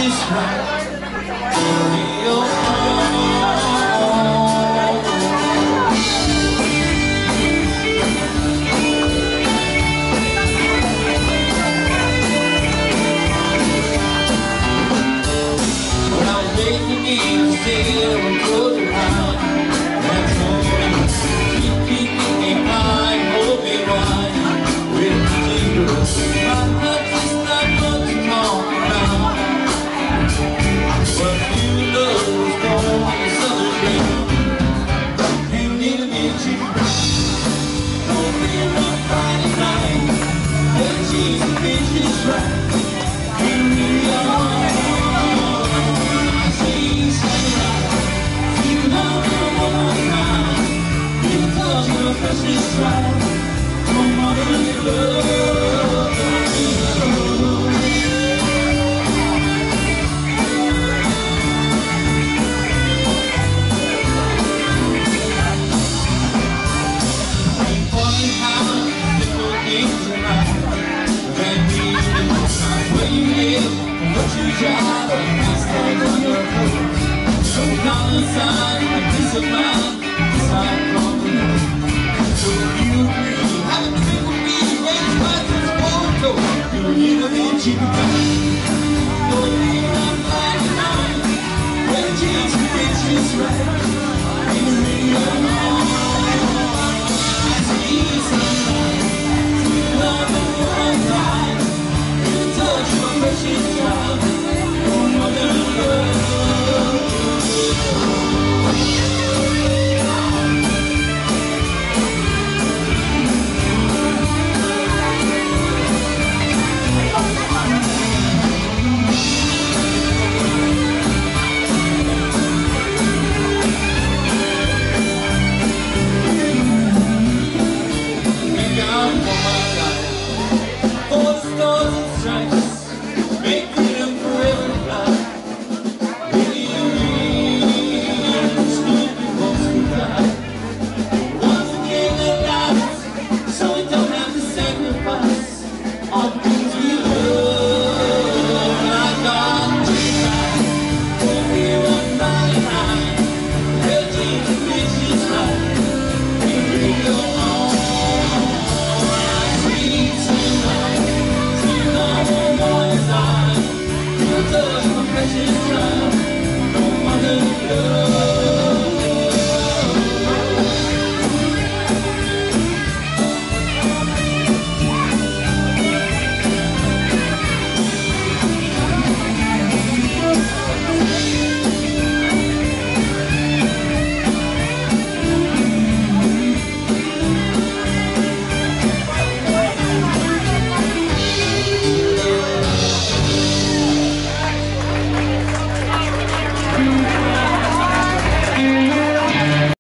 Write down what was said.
just right. Real when I was waiting to say we're close around, that's all. Keep me fine, hold me right. With the girls, my heart is not much to talk about. But you love was born on this other day. You need to meet you. Don't be on Friday night. But Jesus, bitch, is right. Here we are. I see sunlight. You love me one more time. Because your precious right. Don't want to love me. What you drive, I stand on your coat. So down the side, a piece of mind, decide from the road. So if you agree, have a drink with me, raise my photo. You'll need a bitch you got. Don't be on Friday night, when Jesus bitch is right. Here we are. It's easy, sweet love and one time. You touch my precious child.